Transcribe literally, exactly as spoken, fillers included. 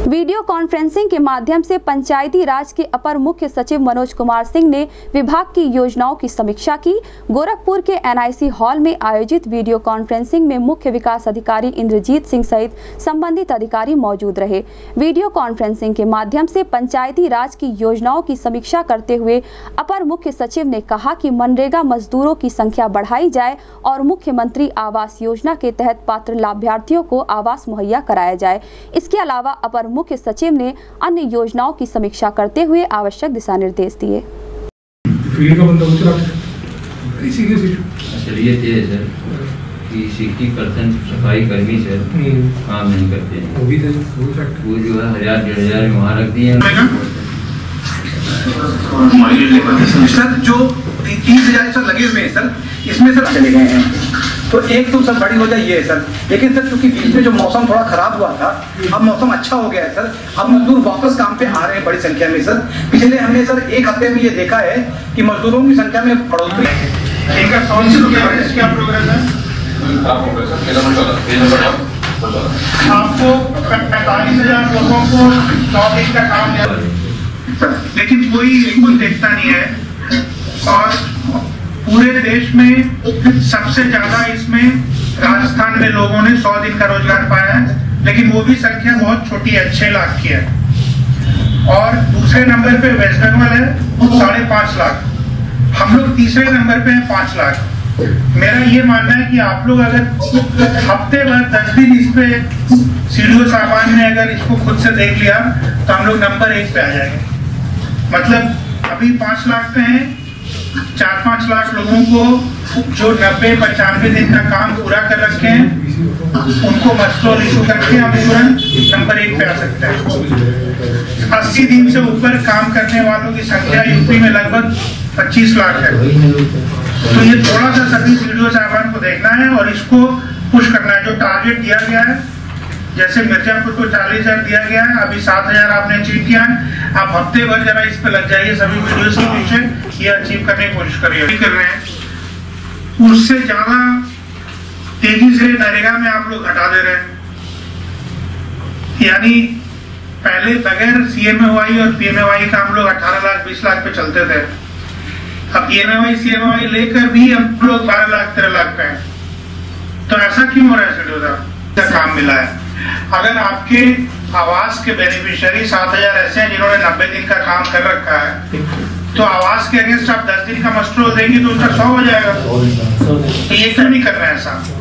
Video conferencing के माध्यम से पंचायती राज के अपर मुख्य सचिव मनोज कुमार सिंह ने विभाग की योजनाओं की समीक्षा की। गोरखपुर के एन आई सी हॉल में आयोजित वीडियो कॉन्फ्रेंसिंग में मुख्य विकास अधिकारी इंद्रजीत सिंह सहित संबंधित अधिकारी मौजूद रहे। वीडियो कॉन्फ्रेंसिंग के माध्यम से पंचायती राज की योजनाओं की समीक्षा करते हुए अपर मुख्य सचिव ने कहा कि मनरेगा मजदूरों की संख्या बढ़ाई जाए और मुख्यमंत्री आवास योजना के तहत पात्र लाभार्थियों को आवास मुहैया कराया जाए। इसके अलावा अपर मुख्य सचिव ने अन्य योजनाओं की समीक्षा करते हुए आवश्यक दिशा निर्देश दिए। सिक्सटी परसेंट सफाई कर्मी सर काम नहीं करते हैं, वो जो है हजार डेढ़ हजार में वहाँ रख दिए सर। जो तीस हजार सर लगे हुए हैं सर, इसमें सर चले गए हैं। तो एक तो सर बड़ी वजह ये है सर, लेकिन सर क्योंकि बीच में जो मौसम थोड़ा खराब हुआ था, अब मौसम अच्छा हो गया है सर। अब मजदूर वापस काम पे आ रहे हैं बड़ी संख्या में सर। पिछले हमने सर एक हफ्ते में ये देखा है कि मजदूरों की संख्या में बढ़ोतरी। आपको पैंतालीस हजार लोगों को सौ दिन का काम दिया, लेकिन कोई इसको देखता नहीं है। और पूरे देश में सबसे ज्यादा इसमें राजस्थान में लोगों ने सौ दिन का रोजगार पाया है, लेकिन वो भी संख्या बहुत छोटी है, छह लाख की है। और दूसरे नंबर पे वेस्ट बंगाल है साढ़े पांच लाख, हम लोग तीसरे नंबर पे हैं पांच लाख। मेरा ये मानना है कि आप लोग अगर हफ्ते भर दस दिन इस पे सीडीओ साहबान ने अगर इसको खुद से देख लिया तो हम लोग नंबर एक पे आ जाएंगे। मतलब अभी पांच लाख पे हैं, चार पांच लाख लोगों को जो नब्बे पंचानवे दिन का काम पूरा कर रखे हैं उनको मस्टोर इशू करके हम तुरंत नंबर एक पे आ सकते हैं। अस्सी दिन से ऊपर काम करने वालों की संख्या यूपी में लगभग पच्चीस लाख है। तो ये थोड़ा सा सभी वीडियो साहबान को देखना है और इसको पुश करना है। जो टारगेट दिया गया है, जैसे मिर्जापुर को चालीस हजार दिया गया है, अभी सात हजार आपने अचीव किया है। आप हफ्ते भर जरा इस पे लग जाइए, सभी वीडियोस के पीछे ये अचीव करने की कोशिश करिए। कर रहे हैं उससे ज्यादा तेजी से नरेगा में आप लोग घटा दे रहे हैं। यानी पहले बगैर सी एम ए वाई और पी एम ए वाई का हम लोग अठारह लाख बीस लाख पे चलते थे। अब P M A Y C M A Y लेकर भी हम लोग बारह लाख तेरह लाख पे हैं। तो ऐसा क्यों हो रहा है सीडीओ? काम मिला है। अगर आपके आवास के बेनिफिशियरी सात हजार ऐसे हैं जिन्होंने नब्बे दिन का काम कर रखा है, तो आवास के अगेंस्ट आप दस दिन का मस्टर देंगे तो उसका सौ हो जाएगा। तो ये क्यों नहीं कर रहे हैं ऐसा?